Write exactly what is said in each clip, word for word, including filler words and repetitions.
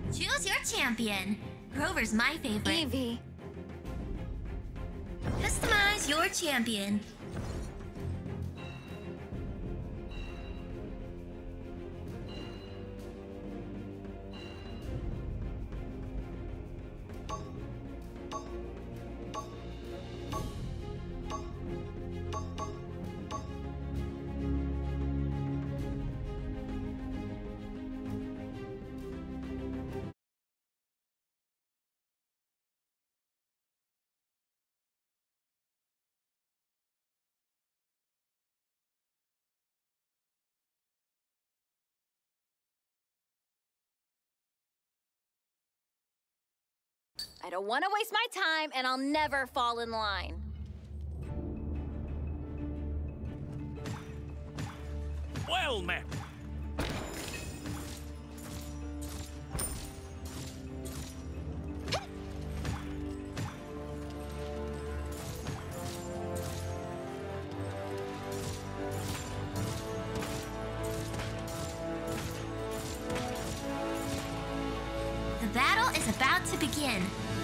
Choose your champion. Grover's my favorite. Evie. Customize your champion. I don't want to waste my time, and I'll never fall in line. Well met. The battle is about to begin.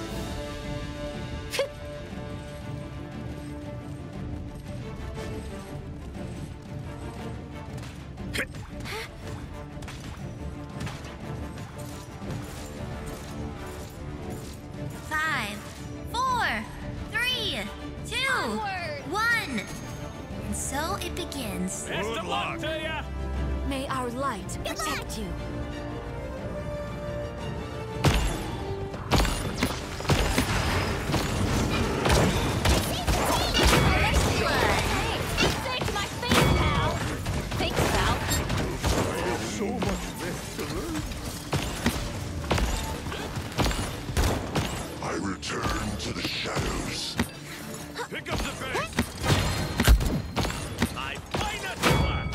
Five, four, three, two, Onward! one. And so it begins. Best of luck to ya! May our light protect you. Pick up the pace! I find it!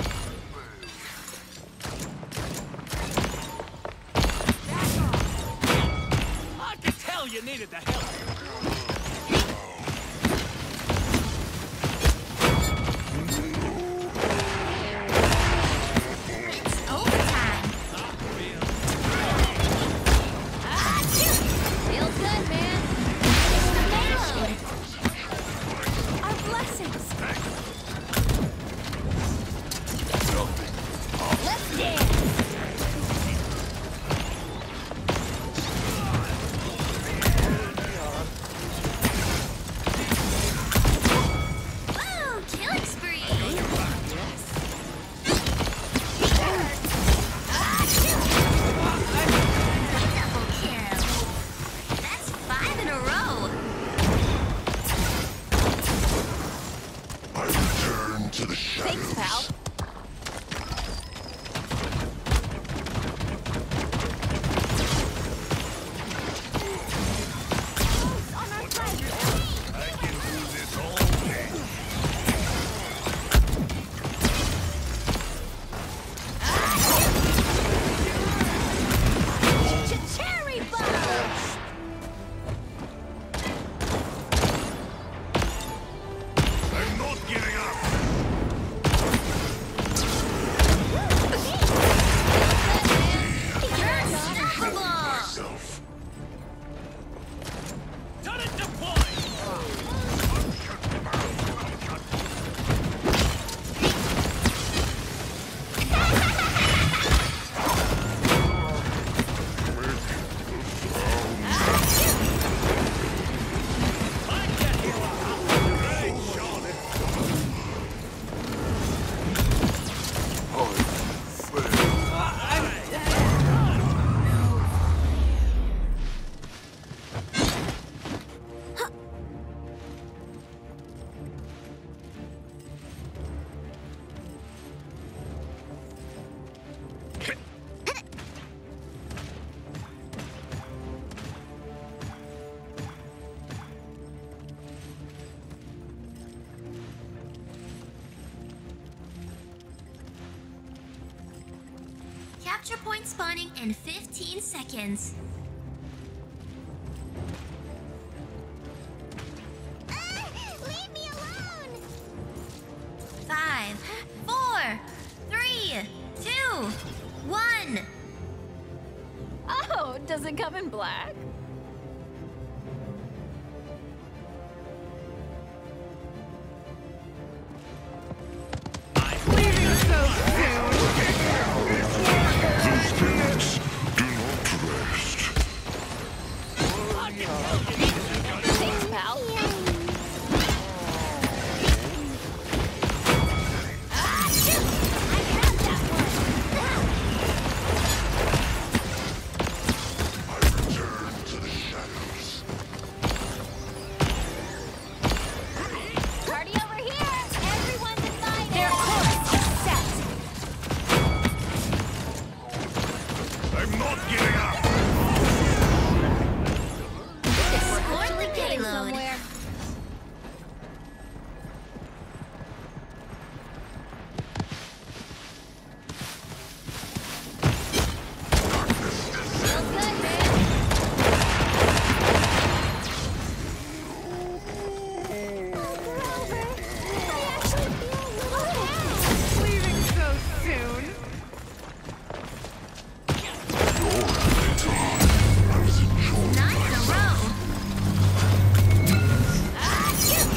I could tell you needed the help. It's overtime. Feels good, man. Reload. Our blessings. Let's dance. Woo! Killing spree. Double kill. That's five in a row. I return to the shadows. Thanks, pal. I can do this all day. Cherry bomb! I'm not giving up. You're unstoppable. Myself. Turret deployed! I get you! Great shot! Capture point spawning in fifteen seconds. Leave me alone! Five, four, three, two, one. Oh, does Does it come in black? The spirits do not rest. Thanks, pal. Ah, shoot! I have that one. I return to the shadows. Party over here! Everyone's invited! Their course is set! I'm not giving up. Explore the Getting payload. somewhere. Feels good, man. Leaving so soon. I was enjoying Nine in a row. Ah, shoot!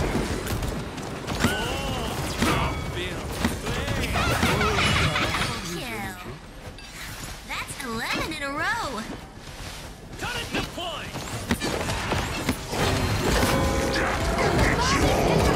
Kill. That's eleven in a row. Turret deployed! It's